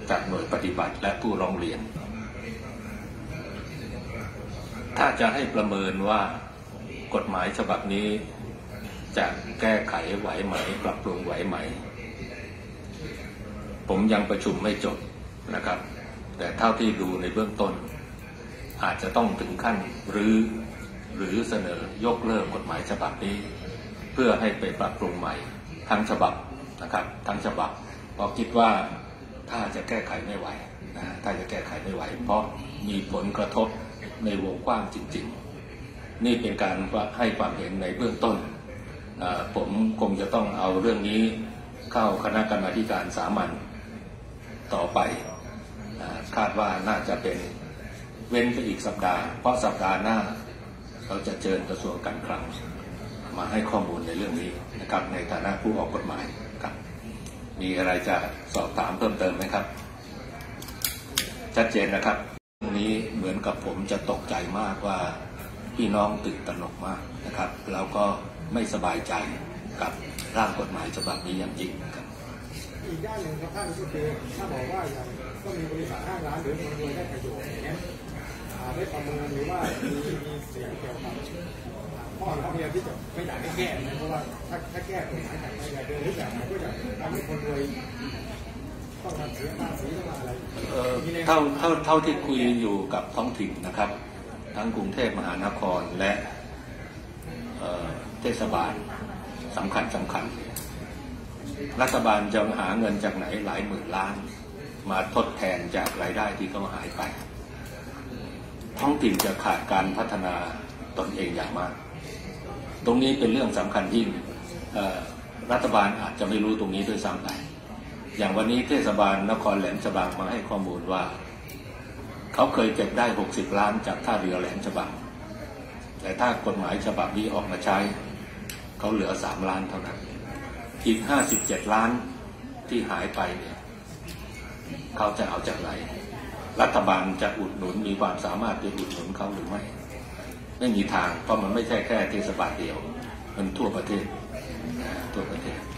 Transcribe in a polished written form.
จากหน่วยปฏิบัติและผู้ร้องเรียนถ้าจะให้ประเมินว่ากฎหมายฉบับนี้จะแก้ไขไหวไหมปรับปรุงไหวไหมผมยังประชุมไม่จบนะครับแต่เท่าที่ดูในเบื้องต้นอาจจะต้องถึงขั้นหรือเสนอยกเลิกกฎหมายฉบับนี้เพื่อให้ไปปรับปรุงใหม่ทั้งฉบับนะครับทั้งฉบับเพราะคิดว่าถ้าจะแก้ไขไม่ไหวถ้าจะแก้ไขไม่ไหวเพราะมีผลกระทบในวงกว้างจริงๆนี่เป็นการให้ความเห็นในเบื้องต้นผมคงจะต้องเอาเรื่องนี้เข้าคณะกรรมาธิการสามัญต่อไปคาดว่าน่าจะเป็นเว้นไปอีกสัปดาห์เพราะสัปดาห์หน้าเราจะเชิญกระทรวงการคลังมาให้ข้อมูลในเรื่องนี้นะครับในฐานะผู้ออกกฎหมายครับมีอะไรจะสอบถามเพิ่มเติมไหมครับชัดเจนนะครับตรงนี้เหมือนกับผมจะตกใจมากว่าพี่น้องตื่นตระหนกมากนะครับแล้วก็ไม่สบายใจกับร่างกฎหมายฉบับนี้อย่างยิ่งครับอีกด้านหนึ่งครับท่านก็คือถ้าบอกว่าก็มีบริษัทห้างร้านหรือคนรวยได้ประโยชน์อย่างนี้ได้ประเมินหรือว่ามีเสียงเกี่ยวกับข้อร้องเรียนที่จะไม่อยากให้แก้เพราะว่าถ้าแก้กฎหมายแต่ไม่ได้เดินหรือแบบไหนก็จะทำให้คนรวยต้องมาเสียภาษีต้องมาอะไรเท่าที่คุยอยู่กับท้องถิ่นนะครับทั้งกรุงเทพมหานครและเทศบาลสำคัญรัฐบาลจะหาเงินจากไหนหลายหมื่นล้านมาทดแทนจากรายได้ที่เขาหายไปท้องถิ่นจะขาดการพัฒนาตนเองอย่างมากตรงนี้เป็นเรื่องสำคัญยิ่งรัฐบาลอาจจะไม่รู้ตรงนี้ด้วยซ้ำไปอย่างวันนี้เทศบาลนครแหลมฉบังมาให้ข้อมูลว่าเขาเคยเก็บได้60 ล้านจากท่าเรือแหลมฉบังแต่ถ้ากฎหมายฉบับนี้ออกมาใช้เขาเหลือ3 ล้านเท่านั้นอีก57 ล้านที่หายไปเนี่ยเขาจะเอาจากไหนรัฐบาลจะอุดหนุนมีความสามารถจะอุดหนุนเขาหรือไม่มีทางเพราะมันไม่ใช่แค่เทศบาลเดียวมันทั่วประเทศ